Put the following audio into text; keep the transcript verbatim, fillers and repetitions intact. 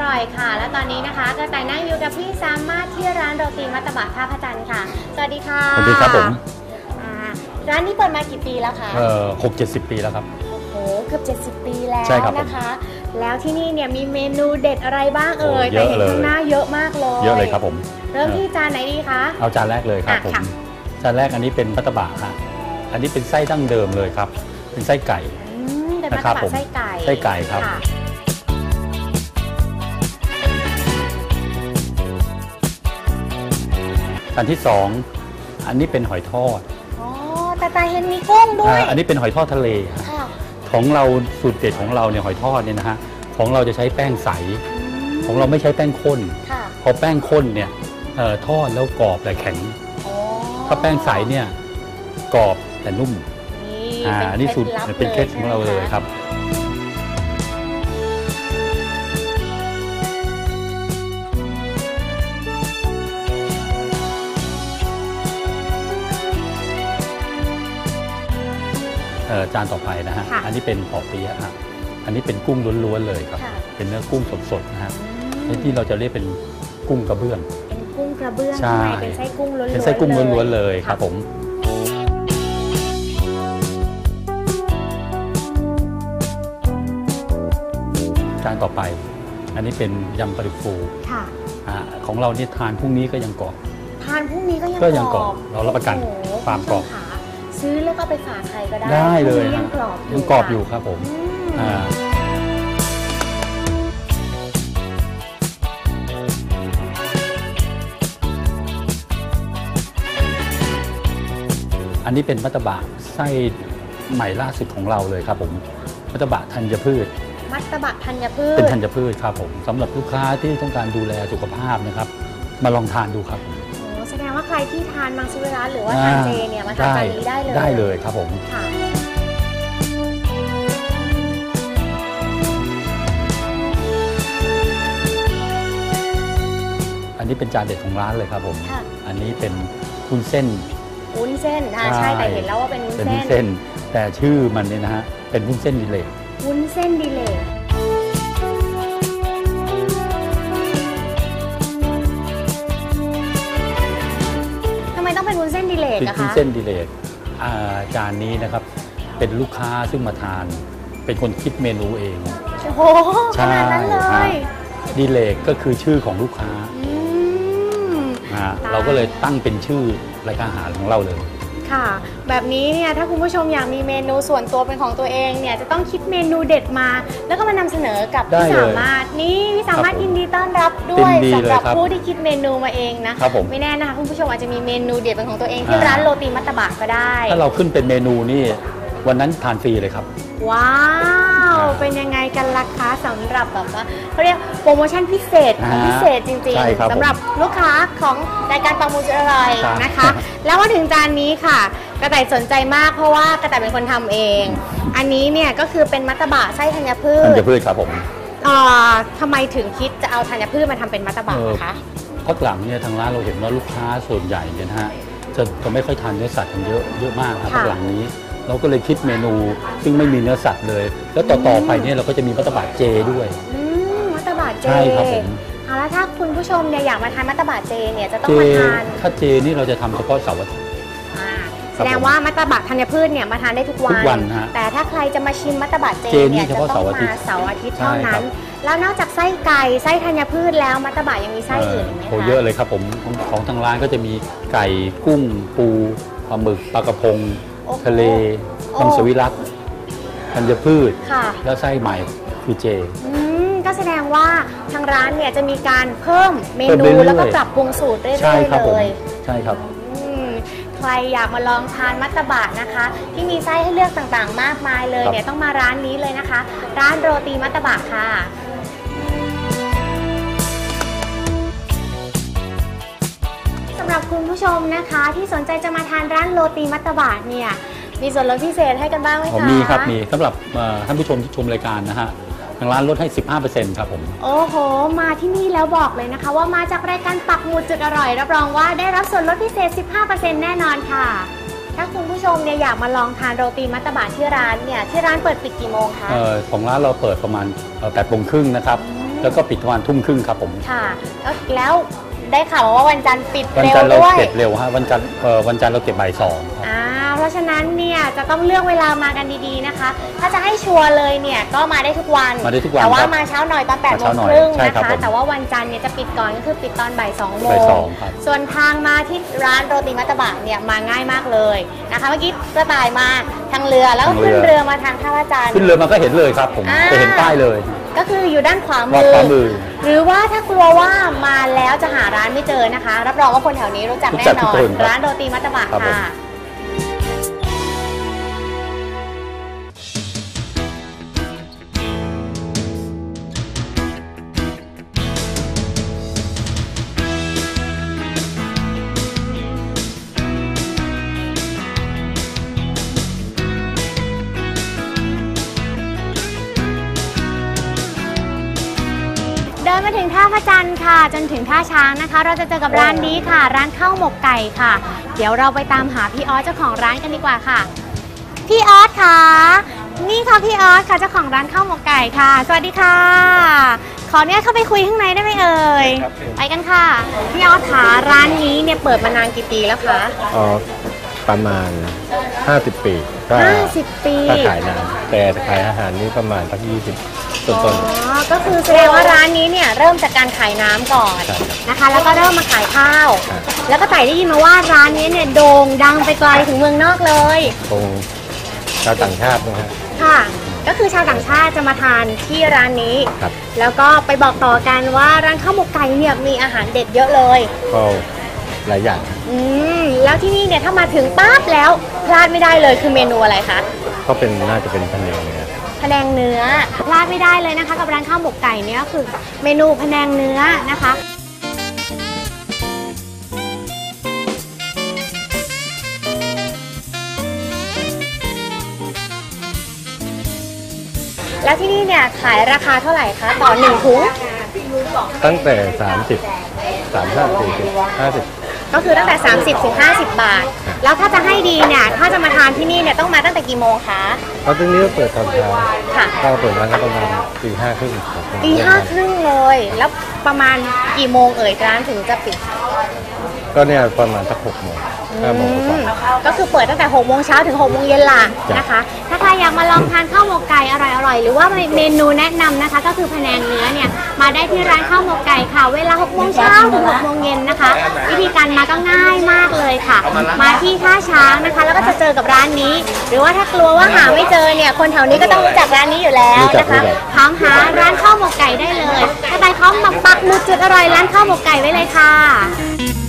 ร่อยค่ะและตอนนี้นะคะกระต่ายนั่งอยู่กับพี่สามารถที่ร้านโรตีมัตตบะท่าพระจันทร์ค่ะสวัสดีค่ะสวัสดีครับผมร้านนี้เปิดมากี่ปีแล้วคะเอ่อหกเจ็ดสิบปีแล้วครับโอ้โหเกือบเจ็ดสิบปีแล้วนะคะแล้วที่นี่เนี่ยมีเมนูเด็ดอะไรบ้างเอ่ยแต่เห็นข้างหน้าเยอะมากเลยเยอะเลยครับผมเริ่มที่จานไหนดีคะเอาจานแรกเลยครับผมจานแรกอันนี้เป็นมัตตบะฮะอันนี้เป็นไส้ดั้งเดิมเลยครับเป็นไส้ไก่เป็นมัตตบะไส้ไก่ไส้ไก่ครับจานที่สองอันนี้เป็นหอยทอดอ๋อแต่ตาเห็นมีกุ้งด้วยอันนี้เป็นหอยทอดทะเลของเราสูตรเด็ดของเราเนี่ยหอยทอดเนี่ยนะฮะของเราจะใช้แป้งใสของเราไม่ใช้แป้งข้นพอแป้งข้นเนี่ยทอดแล้วกรอบแต่แข็งถ้าแป้งใสเนี่ยกรอบแต่นุ่มอ่านี่สูตรเป็นเคล็ดของเราเลยครับจานต่อไปนะฮะอันนี้เป็นปอเปี๊ยะฮะอันนี้เป็นกุ้งล้วนๆเลยครับเป็นเนื้อกุ้งสดๆนะฮะที่เราจะเรียกเป็นกุ้งกระเบื้องเป็นกุ้งกระเบื้องใช่เป็นไส้กุ้งล้วนๆเป็นไส้กุ้งล้วนๆเลยครับผมจานต่อไปอันนี้เป็นยำปลาดุกฟูค่ะของเราเนี่ยทานพรุ่งนี้ก็ยังกรอบทานพรุ่งนี้ก็ยังก็ยังกรอบเรารับประกันความกรอบซื้อแล้วก็ไปฝากใครก็ได้ได้เลยยังกรอบยังกรอบอยู่ครับผมอันนี้เป็นมัตตบะไส้ใหม่ล่าสุดของเราเลยครับผมมัตตบะธัญพืชมัตตบะธัญพืชเป็นธัญพืชครับผมสำหรับลูกค้าที่ต้องการดูแลสุขภาพนะครับมาลองทานดูครับแสดงว่าใครที่ทานมังสวิรัติหรือว่าทานเจเนี่ยมาทานจานนี้ได้เลยได้เลยครับผมอันนี้เป็นจานเด็ดของร้านเลยครับผมอันนี้เป็นวุ้นเส้นวุ้นเส้นใช่แต่เห็นแล้วว่าเป็นวุ้นเส้นแต่ชื่อมันเนี่ยนะฮะเป็นวุ้นเส้นดิเลกวุ้นเส้นดิเลกทำไมต้องเป็นวุ้นเส้นดิเลกอะคะเป็นวุ้นเส้นดิเลกจานนี้นะครับเป็นลูกค้าซึ่งมาทานเป็นคนคิดเมนูเองโอ้โหขนาดนั้นเลยดิเลกก็คือชื่อของลูกค้าเราก็เลยตั้งเป็นชื่อรายการอาหารของเราเลยค่ะแบบนี้เนี่ยถ้าคุณผู้ชมอยากมีเมนูส่วนตัวเป็นของตัวเองเนี่ยจะต้องคิดเมนูเด็ดมาแล้วก็มานำเสนอกับพี่สามารถนี่พี่สามารถยินดีต้อนรับด้วยสำหรับผู้ที่คิดเมนูมาเองนะไม่แน่นะคะคุณผู้ชมอาจจะมีเมนูเด็ดเป็นของตัวเองที่ร้านโรตีมัตตบะก็ได้ถ้าเราขึ้นเป็นเมนูนี่วันนั้นทานฟรีเลยครับว้าวเป็นยังไงกันราคาสำหรับแบบว่าเขาเรียกโปรโมชั่นพิเศษพิเศษจริงๆสำหรับลูกค้าของรายการปังมูจุดอร่อยนะคะแล้วมาถึงจานนี้ค่ะกระต่ายสนใจมากเพราะว่ากระต่ายเป็นคนทำเองอันนี้เนี่ยก็คือเป็นมัตตบะไส้ธัญพืชธัญพืชครับผมทำไมถึงคิดจะเอาธัญพืชมาทำเป็นมัตตบะคะเพราะหลังเนี่ยทางร้านเราเห็นว่าลูกค้าส่วนใหญ่เนี่ยนะฮะจะจะไม่ค่อยทานเนื้อสัตว์กันเยอะเยอะมากครับหลังนี้เราก็เลยคิดเมนูซึ่งไม่มีเนื้อสัตว์เลยแล้วต่อๆไปเนี่ยเราก็จะมีมัตตบะเจด้วยมัตตบะเจใช่ครับผมเอาแล้วถ้าคุณผู้ชมเนี่ยอยากมาทานมัตตบะเจเนี่ยจะต้องมาทานถ้าเจนี่เราจะทำเฉพาะเสาร์อาทิตย์แสดงว่ามัตตบะธัญพืชเนี่ยมาทานได้ทุกวันแต่ถ้าใครจะมาชิมมัตตบะเจเนี่ยจะต้องมาเสาร์อาทิตย์เท่านั้นแล้วนอกจากไส้ไก่ไส้ธัญพืชแล้วมัตตบะยังมีไส้อื่นไหมคะโอ้เยอะเลยครับผมของทางร้านก็จะมีไก่กุ้งปูปลาหมึกปลากระพงทะเลมังสวิรัติธัญพืชแล้วไส้ใหม่คือเจก็แสดงว่าทางร้านเนี่ยจะมีการเพิ่มเมนูแล้วก็ปรับปรุงสูตรเรื่อยๆเลยใช่ครับใครอยากมาลองทานมัตตบะนะคะที่มีไส้ให้เลือกต่างๆมากมายเลยเนี่ยต้องมาร้านนี้เลยนะคะร้านโรตีมัตตบะค่ะสำหรับคุณผู้ชมนะคะที่สนใจจะมาทานร้านโรตีมัตตบะเนี่ยมีส่วนลดพิเศษให้กันบ้างไหมคะมีครับมีสำหรับท่านผู้ชมที่ชมรายการนะฮะทางร้านลดให้ สิบห้าเปอร์เซ็นต์ ครับผมโอ้โหมาที่นี่แล้วบอกเลยนะคะว่ามาจากรายการปักหมุดจุดอร่อยรับรองว่าได้รับส่วนลดพิเศษ สิบห้าเปอร์เซ็นต์ แน่นอนค่ะถ้าคุณผู้ชมเนี่ยอยากมาลองทานโรตีมัตตบะที่ร้านเนี่ยที่ร้านเปิดปิดกี่โมงคะของร้านเราเปิดประมาณแปดโมงครึ่งนะครับแล้วก็ปิดประมาณทุ่มครึ่งครับผมค่ะแล้วได้ข่าวว่าวันจันทร์ปิดเร็วด้วยวันจันทร์เราเก็บเร็วฮะวันจันทร์เอ่อวันจันทร์เราเก็บบ่ายสองอ่าเพราะฉะนั้นเนี่ยจะต้องเลือกเวลามากันดีๆนะคะถ้าจะให้ชัวร์เลยเนี่ยก็มาได้ทุกวันมาได้ทุกวันแต่ว่ามาเช้าหน่อยตอนแปดโมงครึ่งนะคะแต่ว่าวันจันทร์เนี่ยจะปิดก่อนก็คือปิดตอนบ่ายสองโมงส่วนทางมาที่ร้านโรตีมัตตบะเนี่ยมาง่ายมากเลยนะคะเมื่อกี้กระต่ายมาทางเรือแล้วก็ขึ้นเรือมาทางท่าพระจันทร์ขึ้นเรือมาก็เห็นเลยครับผมจะเห็นป้ายเลยก็คืออยู่ด้านขวามือหรือว่าถ้ากลัวว่ามาแล้วจะหาร้านไม่เจอนะคะรับรองว่าคนแถวนี้รู้จักแน่นอนร้านโรตีมัตตบะค่ะเดินมาถึงท่าพระจันทร์ค่ะจนถึงท่าช้างนะคะเราจะเจอกับร้านนี้ค่ะร้านข้าวหมกไก่ค่ะเดี๋ยวเราไปตามหาพี่ออสเจ้าของร้านกันดีกว่าค่ะพี่ออสค่ะนี่ค่ะพี่ออสค่ะเจ้าของร้านข้าวหมกไก่ค่ะสวัสดีค่ะขอเนี่ยเข้าไปคุยข้างในได้ไหมเอ่ยไปกันค่ะพี่ออสค่ะร้านนี้เนี่ยเปิดมานานกี่ปีแล้วคะอ๋อประมาณห้าสิบปีห้าสิบปีถ้าขายน้ำแต่ขายอาหารนี่ประมาณสักยี่สิบต้นๆอ๋อก็คือแสดงว่าร้านนี้เนี่ยเริ่มจากการขายน้ำก่อนนะคะแล้วก็เริ่มมาขายข้าวแล้วก็ไต่ได้ยินมาว่าร้านนี้เนี่ยโด่งดังไปไกลถึงเมืองนอกเลยคงชาวต่างชาตินะฮะค่ะก็คือชาวต่างชาติจะมาทานที่ร้านนี้แล้วก็ไปบอกต่อกันว่าร้านข้าวหมกไก่เนี่ยมีอาหารเด็ดเยอะเลยก็หลายอย่างอืมแล้วที่นี่เนี่ยถ้ามาถึงปั๊บแล้วพลาดไม่ได้เลยคือเมนูอะไรคะก็เป็นน่าจะเป็นพะแนงเนื้อพะแนงเนื้อพลาดไม่ได้เลยนะคะกับร้านข้าวหมกไก่เนี่ยคือเมนูพะแนงเนื้อนะคะแล้วที่นี่เนี่ยขายราคาเท่าไหร่คะต่อหนึ่งถุงตั้งแต่สามสิบ สามสิบ สี่สิบ ห้าสิบก็คือตั้งแต่สามสิบถึงห้าสิบบาทแล้วถ้าจะให้ดีเนี่ยถ้าจะมาทานที่นี่เนี่ยต้องมาตั้งแต่กี่โมงคะเพราะที่นี่ก็เปิดตอนเช้าค่ะก็เปิดร้านก็ประมาณตีห้าครึ่งตีห้าครึ่งเลยแล้วประมาณกี่โมงเอ่ยร้านถึงจะปิดก็เนี่ยประมาณสักหกโมงห้าโมงก็คือเปิดตั้งแต่หกโมงเช้าถึงหกโมงเย็นล่ะนะคะถ้าใครอยากมาลองทานข้าวหมกไก่อร่อยๆหรือว่าเมนูแนะนำนะคะก็คือพะแนงเนื้อเนี่ยมาได้ที่ร้านข้าวหมกไก่ค่ะเวลาหกโมงเช้าถึงหกโมงเย็นนะคะวิธีการมาก็ง่ายมากเลยค่ะมาที่ท่าช้างนะคะแล้วก็จะเจอกับร้านนี้หรือว่าถ้ากลัวว่าหาไม่เจอเนี่ยคนแถวนี้ก็ต้องรู้จักร้านนี้อยู่แล้วนะคะถามหาร้านข้าวหมกไก่ได้เลยถ้าใครพร้อมมาปักหมุดจุดอร่อยร้านข้าวหมกไก่ไว้เลยค่ะ